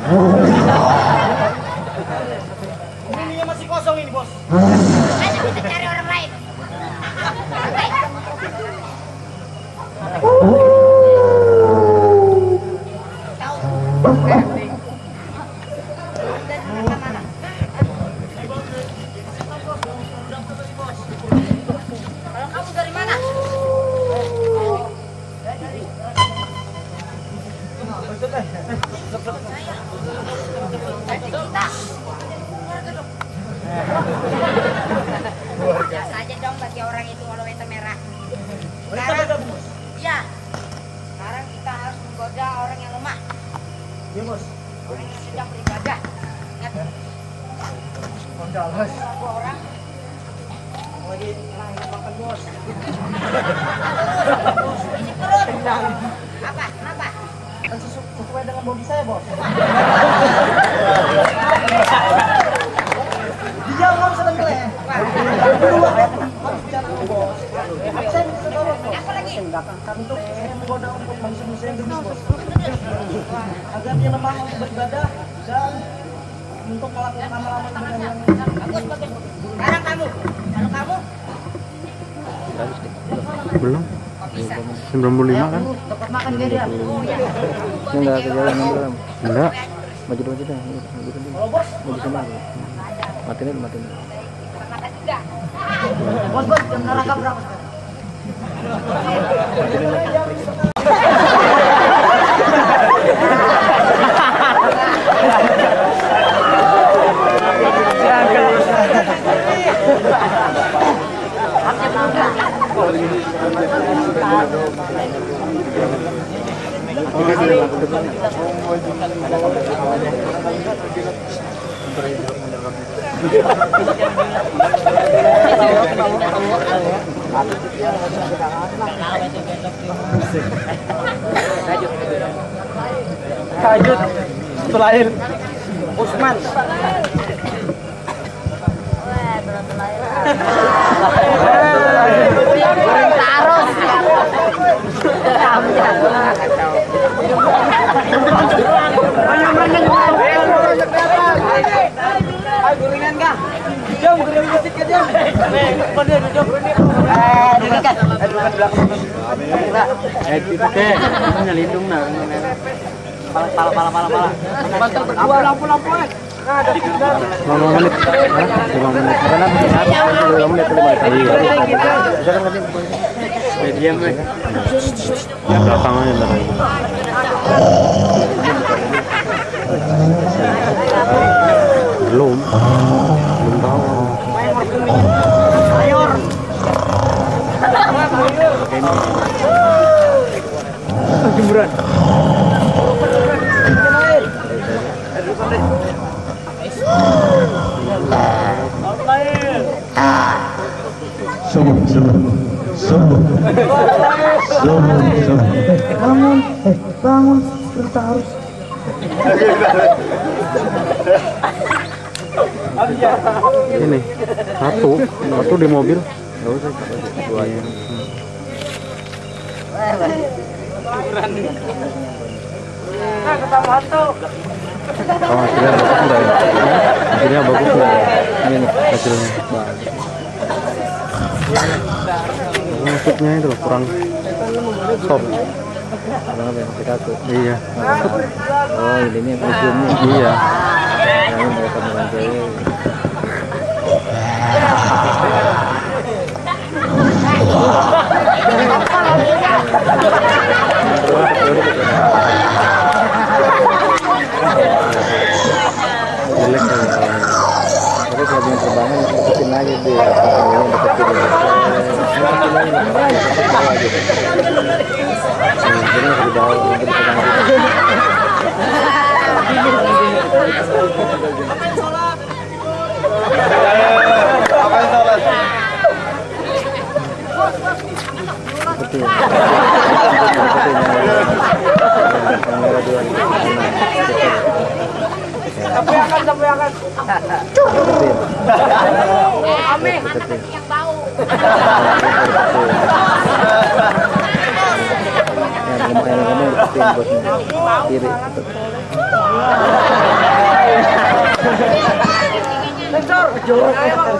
Ininya masih kosong ini, Bos. Ayo kita cari orang lain. Kalau kamu dari mana? Biasa aja dong bagi orang itu kalau itu merah. Sekarang, iya. Sekarang kita harus menggoda orang yang lemah. Iya, Bos. Orang yang sedang beribadah. Ingat. Kondalas. Dua orang. Lagi makan, Bos. Ini perut. Apa? Kenapa? Kan sesuai dengan body saya, Bos. Dia nggak bisa tenggelam. Dulu harus bicara sama Bos. Saya bisa tolong, Bos. Apa lagi? Untuk menggoda untuk manusia-manusia yang gemes, Bos. Agar dia lemah untuk beribadah dan untuk melakukan amalan ibadah yang Bagus, bagus. Sekarang kamu. Kalau kamu, Belum. kok bisa? 95 kan? tempat makan kayak dia. Oh ya. Enggak kejalan belum. Enggak. Maju dulu dah. Maju dulu. Kalau Bos, Maju sana. Matiin. Makan juga. Bos, jam neraka berapa sekarang? Kajut terakhir Usman. Taruh. Guringan kah? Jom, guring musik ke jom. Duduk. Duduk kan? Duduk belakang. Itu teh. Nyelindung nah. Pala. Bantal berdua lampu-lampu. Nah, ada 5 menit. Hah? 5 menit. Karena 5 menit 5 menit. Medium weh. Ya belakang aja ntar. Belum tahu. sayur. Jemuran. Bangun, kita harus. Ini satu di mobil. Enggak usah dua aja. Nah, ketemu hantu. Oh, hasilnya bagus enggak ya? Hasilnya bagus enggak ya? Ini nih hasilnya. Maksudnya itu loh, kurang soft. Kurang apa ya? Pidato. Iya. Oh, ini ujungnya. Iya. Yang mereka mengajar. Jelek kali. Tapi kalau yang terbangan deketin aja deh. Yang deketin aja. Ini harus dibawa untuk dipegang. Betul. Sampai akan. Ame, mana kaki yang bau? Yang ngomong kiri. Sensor, jorok.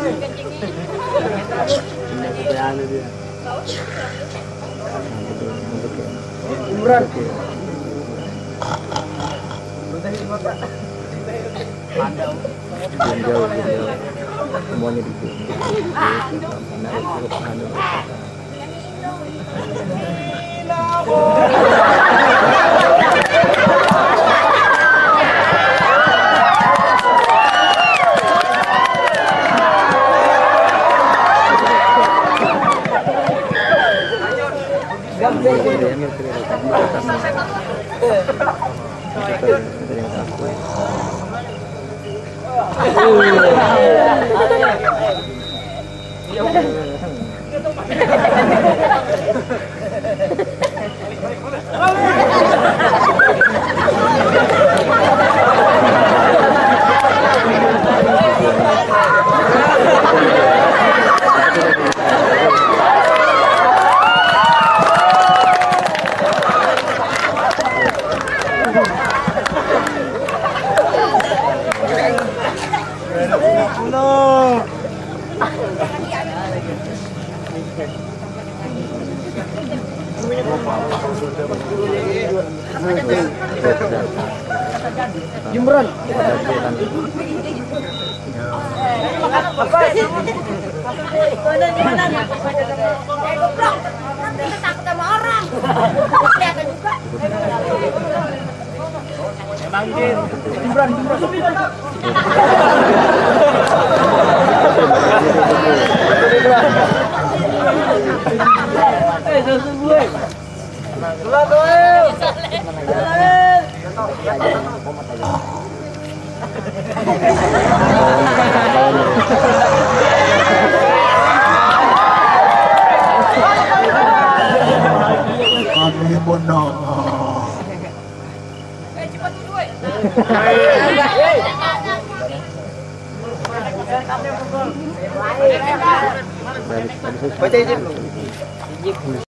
Imran. Belum jauh. Semuanya di sini. Imran. Goblok. Nanti takut sama orang. Kelihatan juga. Imran. Kami menang. Cepat dulu. Baca izin.